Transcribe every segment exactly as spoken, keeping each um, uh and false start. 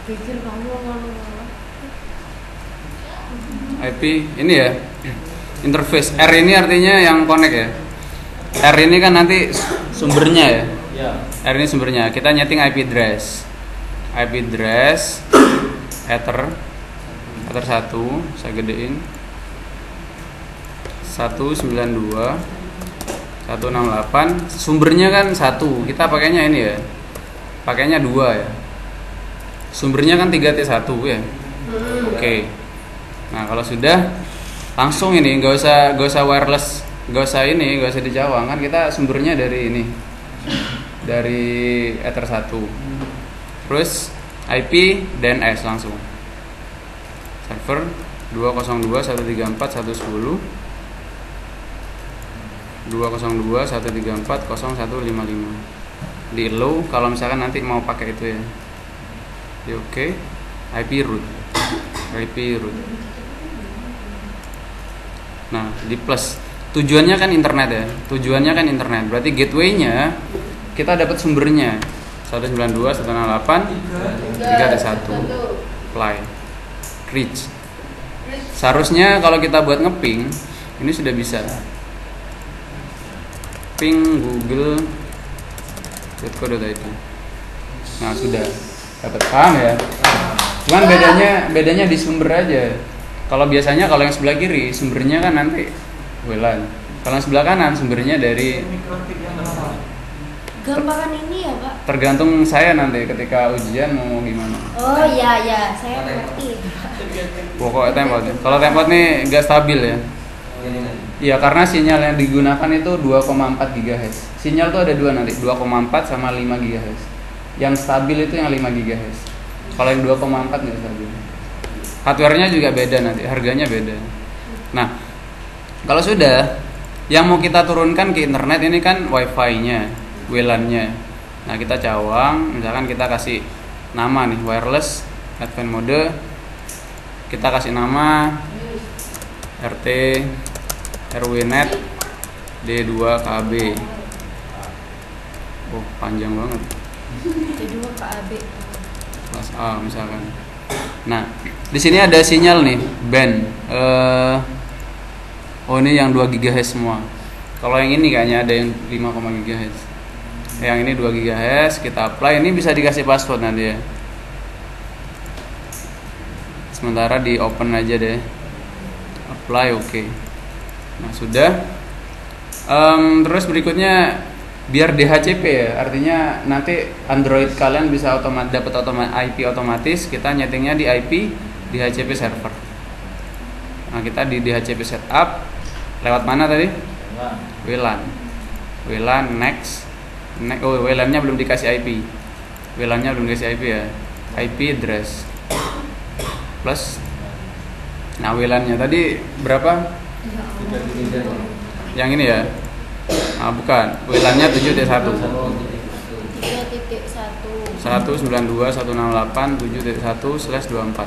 Pikir kamu ngomong. I P ini ya. Interface R ini artinya yang connect ya. R ini kan nanti sumbernya ya. Ya. R ini sumbernya. Kita nyeting I P address. I P address ether ether satu saya gedein seratus sembilan puluh dua titik seratus enam puluh delapan, sumbernya kan satu, kita pakainya ini ya, pakainya dua ya, sumbernya kan tiga titik satu ya. Oke, nah kalau sudah langsung ini, nggak usah nggak usah wireless, nggak usah ini, nggak usah dicawang, kan kita sumbernya dari ini, dari ether satu, terus I P D N S langsung server dua nol dua satu tiga empat satu satu nol dua nol dua satu tiga empat nol satu lima lima di allow kalau misalkan nanti mau pakai itu ya. Di oke, okay. I P root I P root. Nah di plus, tujuannya kan internet ya, tujuannya kan internet, berarti gateway-nya kita dapat sumbernya seratus sembilan puluh dua titik seratus enam puluh delapan titik tiga titik satu apply reach. Seharusnya kalau kita buat ngeping ini sudah bisa ping google titik co titik i d. Nah sudah dapat, paham ya. Cuman bedanya bedanya di sumber aja. Kalau biasanya kalau yang sebelah kiri sumbernya kan nanti W L A N, kalau yang sebelah kanan sumbernya dari. Gambaran ini ya Pak? Tergantung saya nanti ketika ujian mau gimana. Oh iya ya, saya ngerti. Pokoknya template. Kalau template nih nggak stabil ya. Iya karena sinyal yang digunakan itu dua koma empat gigahertz. Sinyal tuh ada dua nanti, dua koma empat sama lima gigahertz. Yang stabil itu yang lima gigahertz. Kalau yang dua koma empat nggak stabil. Hardware-nya juga beda nanti, harganya beda. Nah, kalau sudah yang mau kita turunkan ke internet ini kan wifi-nya, W L A N-nya. Nah, kita cawang, misalkan kita kasih nama nih, wireless advanced mode. Kita kasih nama R T R W net D dua K B. Oh, panjang banget. D dua K B. Kelas A misalkan. Nah, di sini ada sinyal nih, band. Uh, oh ini yang dua gigahertz semua. Kalau yang ini kayaknya ada yang lima gigahertz. Yang ini dua gigahertz, kita apply. Ini bisa dikasih password nanti ya. Sementara di open aja deh. Apply, oke. Okay. Nah sudah. Um, terus berikutnya biar D H C P ya, artinya nanti Android kalian bisa otomatis dapat otomatis I P otomatis. Kita nyetingnya di I P D H C P server. Nah kita di D H C P setup lewat mana tadi? W L A N. W L A N next. next oh W L A N-nya belum dikasih I P. W L A N-nya belum dikasih I P ya. I P address plus. Nah W L A N-nya tadi berapa? Yang ini ya. Ah bukan, W L A N-nya tujuh titik satu. tiga titik satu. seratus sembilan puluh dua titik seratus enam puluh delapan titik tujuh titik satu slash dua puluh empat.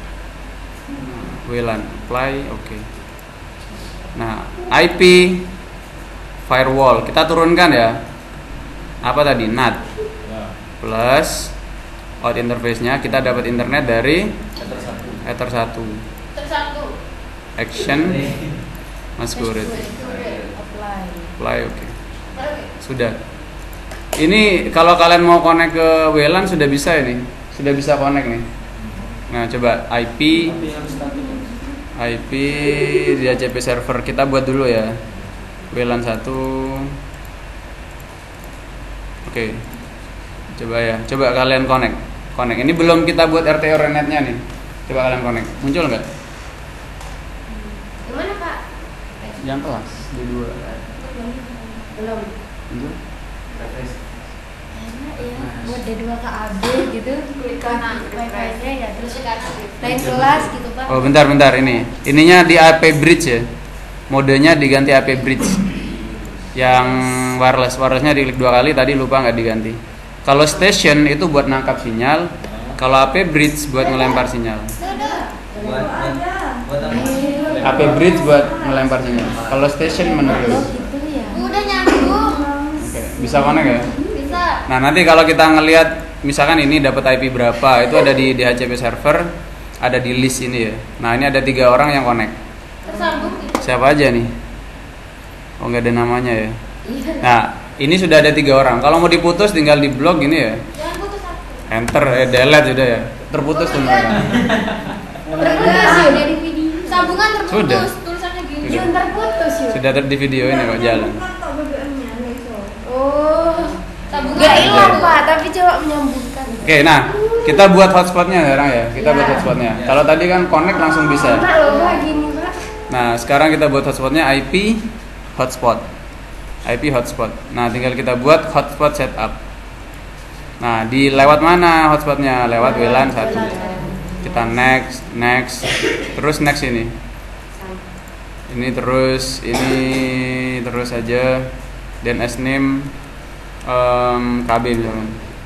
W L A N apply, oke. Okay. Nah, I P firewall kita turunkan ya. Apa tadi? N A T plus out interface-nya kita dapat internet dari ether satu. Action masquerade. Apply, oke. Okay. Sudah. Ini kalau kalian mau connect ke W L A N sudah bisa ini. Sudah bisa connect nih. Nah, coba I P I P D H C P server kita buat dulu ya. W L A N satu. Oke. Okay. Coba ya. Coba kalian connect. Connect. Ini belum kita buat R T O RNet-nya nih. Coba kalian connect. Muncul enggak? Gimana Pak? Yang kelas D dua. Belum. Muncul? Enak ya, buat D dua K B gitu, klik kanan wifi-nya ya, terus lain kelas gitu Pak. Oh bentar bentar ini. Ininya di A P bridge ya. Modenya diganti A P bridge. Yang wireless, wirelessnya diklik dua kali tadi lupa nggak diganti. Kalau station itu buat nangkap sinyal, kalau A P bridge buat ngelempar sinyal. A P bridge buat ngelempar sinyal. Kalau station menerima. Udah nyambung. Oke, bisa connect ya? Bisa. Nah nanti kalau kita ngelihat misalkan ini dapat I P berapa, itu ada di D H C P server, ada di list ini ya. Nah ini ada tiga orang yang connect. Tersambung. Siapa aja nih? Oh nggak ada namanya ya. Iya. Nah ini sudah ada tiga orang. Kalau mau diputus tinggal di blok ini ya. Jangan putus aku. Enter, eh, delete sudah ya. Terputus tuh mereka. Terputus ya di video. Sambungan terputus. Sudah. Tulisannya gini. Sudah. Yun terputus yun. Sudah ter di video ini kok jalan. Oh. Sambungan. Gak hilang Pak, tapi coba menyambungkan. Oke, nah kita buat hotspotnya sekarang ya. Kita buat hotspotnya. Kalau tadi kan connect langsung bisa. Pak loh Pak gini Pak. Nah sekarang kita buat hotspotnya I P hotspot. I P hotspot. Nah tinggal kita buat hotspot setup. Nah di lewat mana hotspotnya? Lewat W LAN satu. Kita next, next, terus next ini. Ini terus, ini terus aja. Dan S name um, K B misalkan.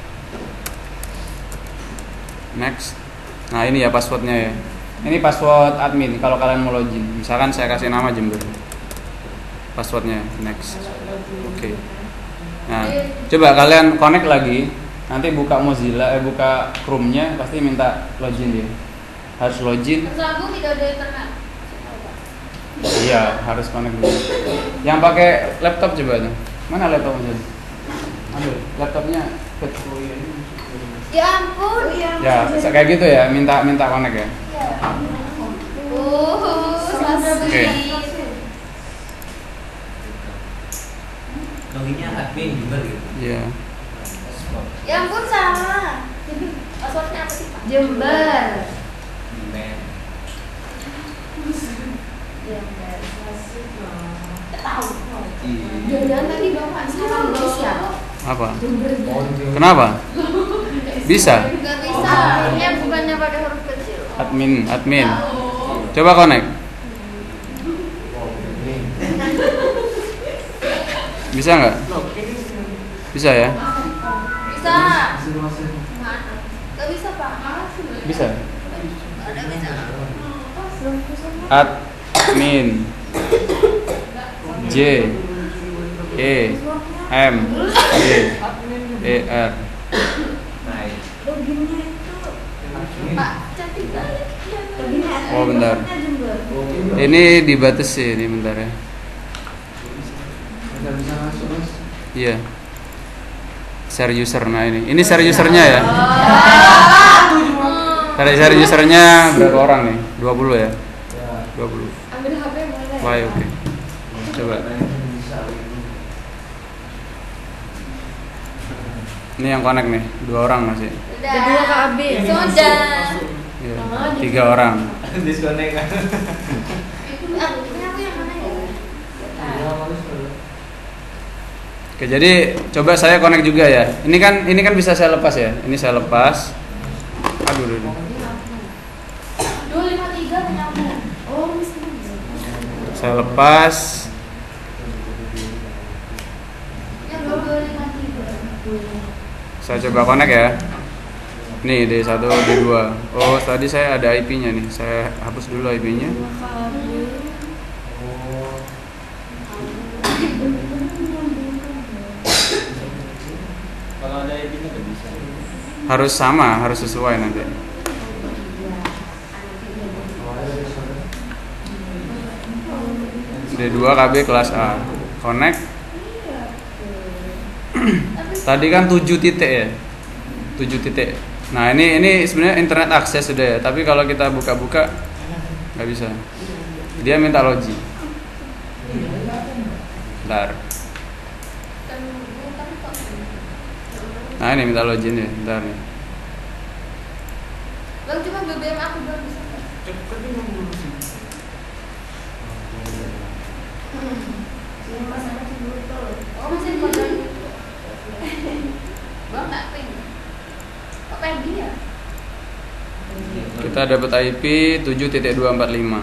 Next. Nah ini ya passwordnya ya. Ini password admin kalau kalian mau login. Misalkan saya kasih nama Jember. Passwordnya next. Oke. Okay. Nah, coba kalian connect lagi. Nanti buka Mozilla, eh buka Chrome-nya pasti minta login dia. Harus login. Tersambung tidak ada internet. Iya, harus connect dulu. Yang pakai laptop coba tuh. Mana laptopnya? Aduh, laptopnya kecil. Ya ampun. Ya, kayak gitu ya, minta minta connect ya. Oh, Oke. Loginnya admin juga gitu. Iya. Ya ampun salah. Passwordnya apa sih Pak? Jember. Admin. Tahu. Iya. Jangan tadi Bapak salah Indonesia. Apa? Kenapa? Bisa. Enggak bisa. Ini bukannya pakai huruf kecil. Admin, admin. Coba connect. Bisa nggak? Bisa ya? Bisa. Mana? Enggak bisa Pak. Bisa. Ada bisa. Admin. J E M G E R. Baik. Pak, cantik banget. Oh bentar. Ini dibatasi ini bentar ya. Iya. Share user, nah ini. Ini share usernya ya. Tadi share usernya berapa orang nih? dua puluh ya? dua puluh. Ambil H P boleh. Wah, oke. Coba. Ini yang connect nih, dua orang masih. Sudah. Kedua K A B. Sudah. Iya. Tiga orang. Disconnect kan. Ini aku yang mana ya? Oke, jadi coba saya connect juga ya. Ini kan ini kan bisa saya lepas ya. Ini saya lepas. Aduh, aduh, aduh. dua lima tiga menyambung. Oh, bisa. Saya lepas. Ya, dua lima tiga. Saya coba connect ya. Nih D satu, D dua. Oh, tadi saya ada I P-nya nih. Saya hapus dulu I P-nya. Kalau ada I P-nya nggak bisa. Harus sama, harus sesuai nanti. D dua K B kelas A. Connect. Tadi kan tujuh titik ya. tujuh titik. Nah, ini ini sebenarnya internet akses sudah ya, tapi kalau kita buka-buka nggak bisa. Dia minta login. Bentar. Nah, ini minta login ya, bentar nih. Bang, cuma B B M aku belum bisa. Oh, masih kode. Bang, tak ping. Kok pergi ya? Kita dapat I P tujuh titik dua empat lima.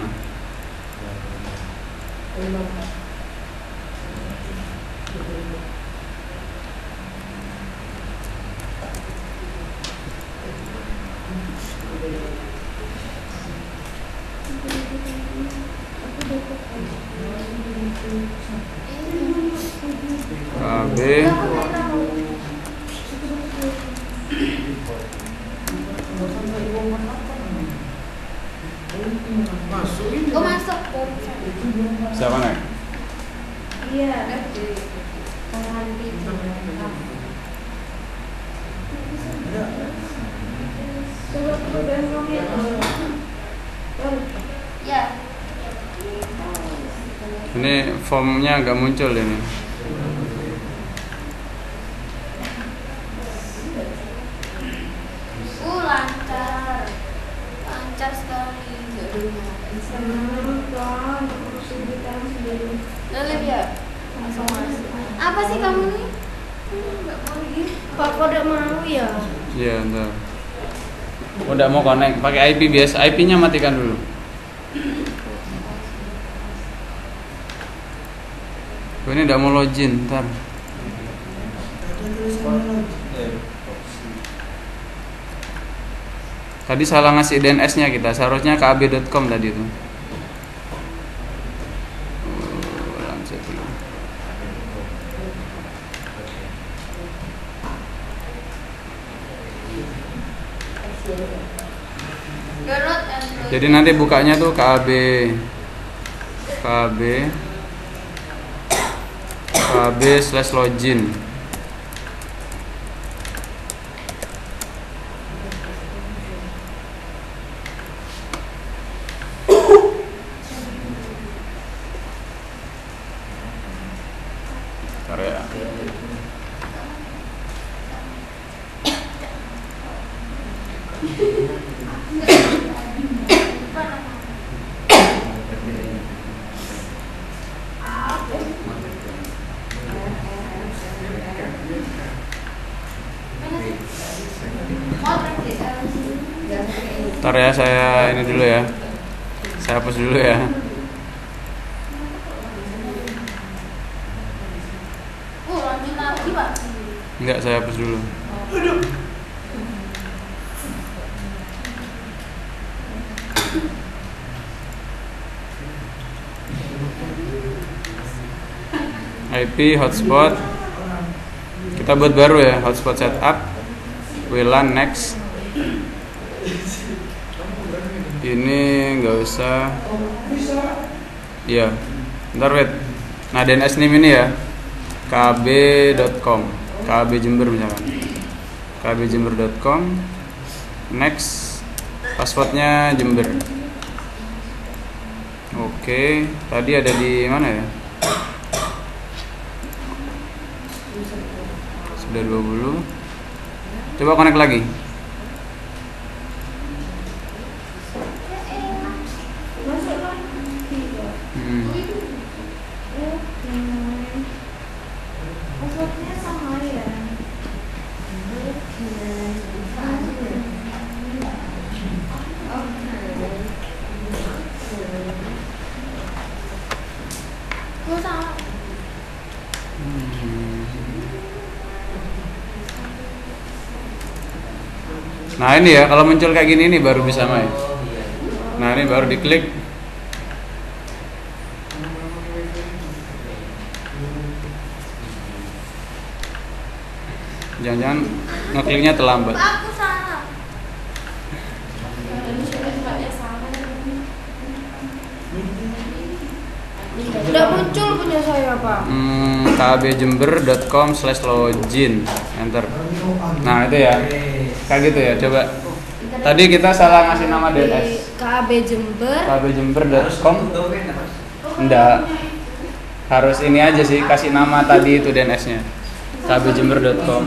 K B Oh masuk. Siapa naik? Iya. Tangan pintu. Coba coba ngomongin. Ya. Ini formnya agak muncul ini. Uh lancar. Lancar sekali. Lelip ya? Langsung masuk. Apa sih kamu nih? Enggak boleh. Pak kok udah mau ya? Iya, entar. Udah mau connect, pakai I P biasa. I P-nya matikan dulu. Oh, ini udah mau login, ntar. Tadi salah ngasih D N S-nya kita, seharusnya k a b dot com tadi itu. Oh, lancet dulu. Download Android. Jadi nanti bukanya tuh K A B K A B K A B slash login. Bentar ya. Bentar ya, saya ini dulu ya. Saya hapus dulu ya. Uh lanjut lagi Pak. Enggak, saya hapus dulu. I P hotspot kita buat baru ya, hotspot setup, W L A N next. Ini nggak usah, iya, ntar wait. Nah D N S name ini ya k a b dot com, K A B Jember misalkan, k a b jember dot com. Next, passwordnya Jember. Oke, tadi ada di mana ya? Sudah dua puluh. Coba connect lagi. Hmm. Maksudnya sama ya? Gue salah. Nah ini ya, kalau muncul kayak gini nih baru bisa main. Nah ini baru diklik. Jangan-jangan ngekliknya terlambat. Aku salah. Udah muncul punya saya Pak. Hmm, k a b jember dot com slash login, enter. Nah itu ya, kayak gitu ya. Coba. Tadi kita salah ngasih nama D N S. K A B Jember. k a b jember dot com. Enggak. Harus ini aja sih, kasih nama tadi itu D N S-nya. k a b jember dot com.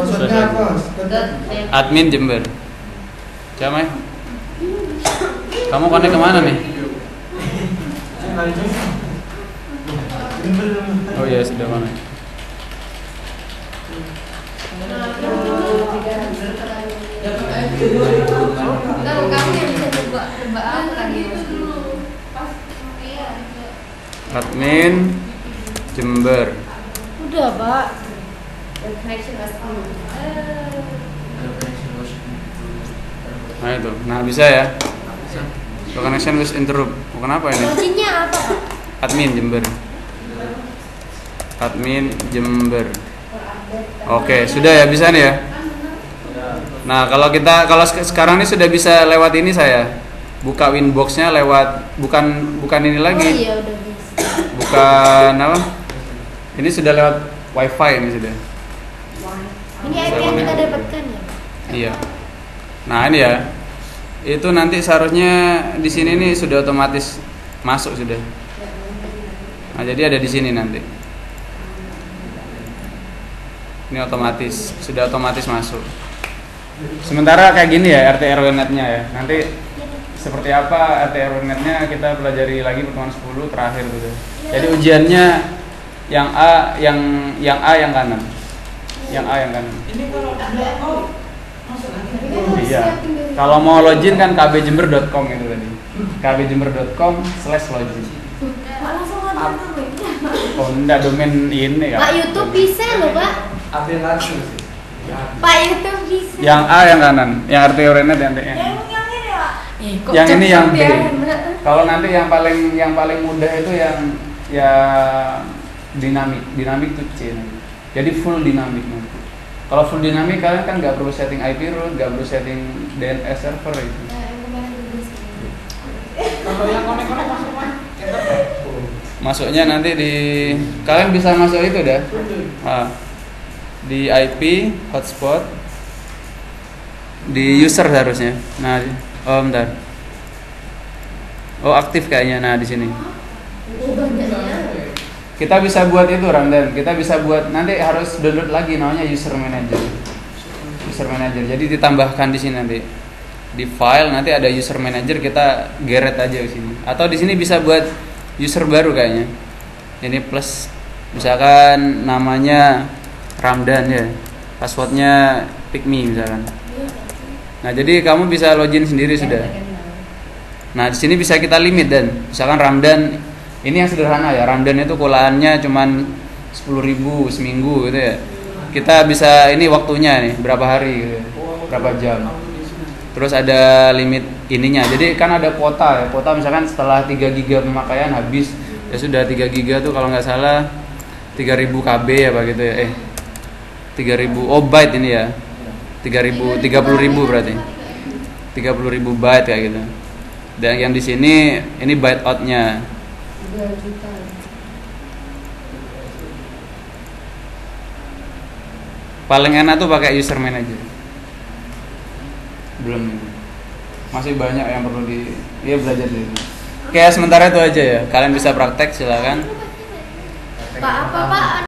Admin Jember. Siapa ya? Kamu connect kemana nih? Oh iya, sudah mana? Tahu kamu yang bisa coba coba aku lagi dulu. Pas iya. Admin Jember. Udah Pak. Nah itu, nah bisa ya. The connection was interrupt. Oh, kenapa ini? Loginnya apa Pak? Admin Jember. Admin Jember. Oke, sudah ya, bisa nih ya. Nah kalau kita kalau sekarang ini sudah bisa lewat ini saya buka Winbox-nya lewat bukan bukan ini Oh lagi. iya udah bisa. Bukan apa? Ini sudah lewat WiFi ini sudah. Ini I P yang kita dapatkan ya. Iya. Nah, ini ya. Itu nanti seharusnya di sini nih sudah otomatis masuk sudah. Nah, jadi ada di sini nanti. Ini otomatis, sudah otomatis masuk. Sementara kayak gini ya R T R W net-nya ya. Nanti seperti apa R T R W net-nya kita pelajari lagi pertemuan sepuluh terakhir gitu. Jadi ujiannya yang A, yang yang A yang kanan. Yang A yang kanan. Ini kalau oh, masuk lagi. Iya. Kalau mau login kan k b jember dot com itu tadi. k b jember dot com slash login. Langsung ada namanya. Oh, enggak domain ini ya. Pak YouTube bisa loh, Pak. Ambil langsung sih. Pak YouTube bisa. Yang A yang kanan, yang R T R W net yang T N. yang yang ini, Pak. Eh, kok Yang ini yang B. cepet ya? Kalau nanti yang paling yang paling mudah itu yang yang dinamik, dinamik tuh C nanti. Jadi full dinamik nanti. Kalau full dinamik kalian kan nggak perlu setting I P root, nggak perlu setting D N S server itu. Kalau yang konek-konek masuk mana? Masuknya nanti di kalian bisa masuk itu dah. Nah, di I P hotspot di user harusnya. Nah, di- oh bentar. Oh aktif kayaknya. Nah di sini. Kita bisa buat itu Ramdan. Kita bisa buat nanti harus download lagi namanya user manager. User manager. Jadi ditambahkan di sini nanti di file nanti ada user manager kita geret aja di sini. Atau di sini bisa buat user baru kayaknya. Ini plus misalkan namanya Ramdan ya. Passwordnya pick me misalkan. Nah, jadi kamu bisa login sendiri sudah. Nah, di sini bisa kita limit dan misalkan Ramdan ini yang sederhana ya. Ramdan itu kulaannya cuman sepuluh ribu seminggu gitu ya. Kita bisa ini waktunya nih berapa hari gitu ya. Berapa jam. Terus ada limit ininya. Jadi kan ada kuota ya. Kuota misalkan setelah tiga giga pemakaian habis ya sudah tiga giga tuh kalau nggak salah tiga ribu K B ya Pak gitu ya. Eh tiga ribu oh byte ini ya. tiga ribu tiga puluh ribu berarti. tiga puluh ribu byte kayak gitu. Dan yang di sini ini byte out-nya. Paling enak tuh pakai user manager. Belum ini. Masih banyak yang perlu di ya belajar dulu. Oke, sementara itu aja ya. Kalian bisa praktek silakan. Pak apa, Pak?